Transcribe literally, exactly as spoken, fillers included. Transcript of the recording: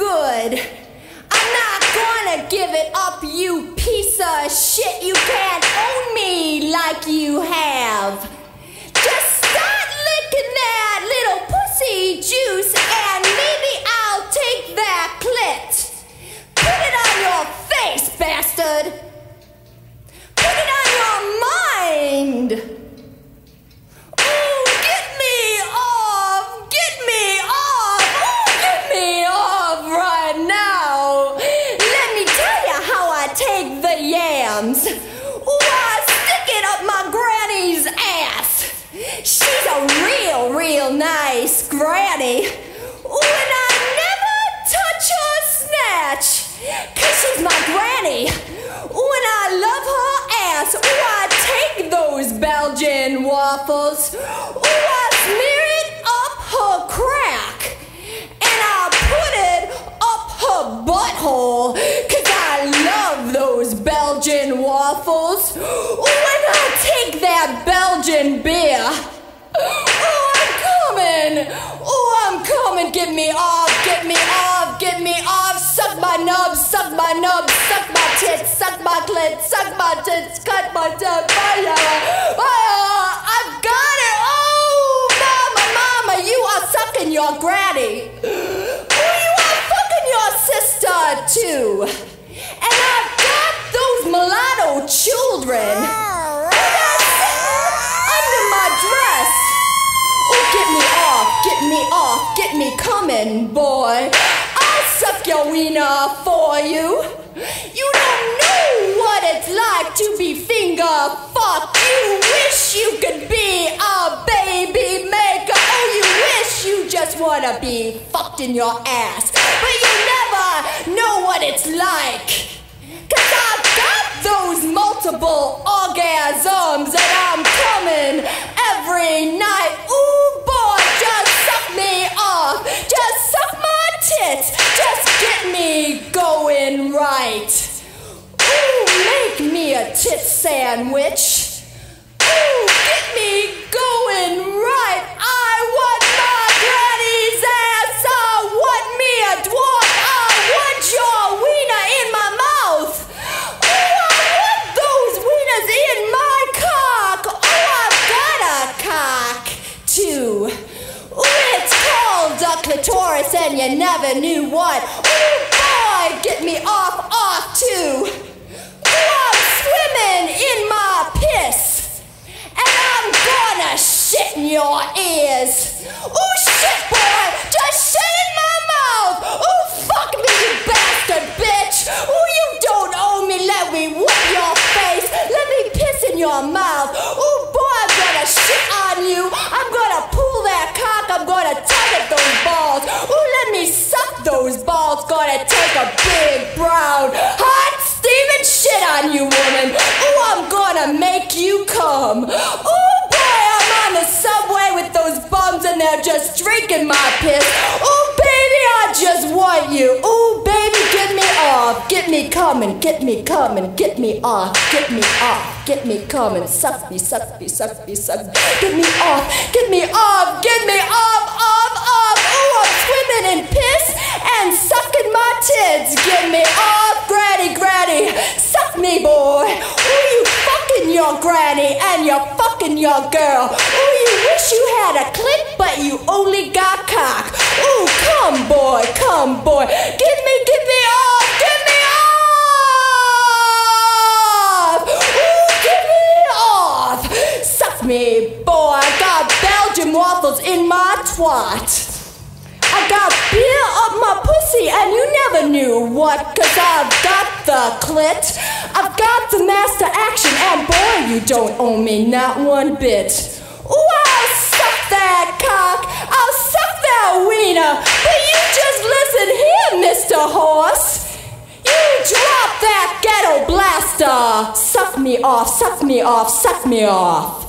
good. I'm not gonna give it up, you piece of shit. You can't own me like you have. Just start licking that little pussy juice and maybe I'll take that clit. Put it on your face, bastard. Put it on your mind. Ooh, get me off. Get me off. Ooh, get me off right now. Let me tell you how I take the yams. Ooh, I stick it up my granny's ass. She's a real, real nice granny. Ooh, and I never touch or snatch, 'cause she's my granny. Ooh, and I love her ass. Ooh, I take those Belgian waffles. Ooh, I smear it up her crack. And I put it up her butthole, 'cause I love those Belgian waffles. Ooh, and I take that Belgian beer. Oh, I'm coming. Oh, I'm coming. Get me off. Get me off. Get me off. Suck my nubs. Suck my nubs. Suck my tits. Suck my clit. Suck my tits. Cut my tits. Oh, I've got it. Oh, mama, mama, you are sucking your granny. Oh, you are fucking your sister too. And I've got those mulatto children. Get me off, get me off, get me coming, boy. I'll suck your wiener for you. You don't know what it's like to be finger fucked. You wish you could be a baby maker. Oh, you wish you just wanna be fucked in your ass. But you never know what it's like. 'Cause I've got those multiple orgasms and I'm coming every night. Ooh, boy, just suck me off. Just suck my tits. Just get me going right. Ooh, make me a tit sandwich. Ooh, get me going right. I want my granny's ass. I want me a dwarf. I want your wiener in my mouth. Ooh, I want those wieners in my cock. Oh, I've got a cock too. Ooh, it's called a clitoris and you never knew what. Ooh, boy, get me off, off too. Ooh, I'm swimming in my piss. And I'm gonna shit in your ears. Ooh, shit, boy, just shit in my mouth. Ooh, fuck me, you bastard bitch. Ooh, you don't owe me, let me whip your face. Let me piss in your mouth. Ooh, boy, I'm gonna shit on you. I'm gonna pull that cock, I'm gonna tug at those balls. Ooh, let me suck those balls. Gonna take a big, brown, hot, steaming shit on you, woman. Ooh, I'm gonna make you come. Ooh, boy, I'm on the subway with those bums and they're just drinking my piss. Ooh, baby, I just want you. Ooh, baby, get me off. Get me coming, get me coming, get me off, get me off, get me coming. Suck me, suck me, suck me, suck me. Get me off, get me off, get me off, off, off. Ooh, I'm swimming in piss and sucking my tits. Get me off, granny, granny. Suck me, boy. Ooh, you fucking your granny and you're fucking your girl. Ooh, you wish you had a clit, but you only got cock. Ooh, come, boy, come, boy. Get me, get me off, get me off. Ooh, get me off. Suck me, boy. I got Belgian waffles in my twat. I got beer up my pussy and you never knew what, 'cause I've got the clit. I've got the master action and boy, you don't owe me not one bit. Ooh, I'll suck that cock. I'll suck that wiener. But you just listen here, Mister Horse. You drop that ghetto blaster. Suck me off, suck me off, suck me off.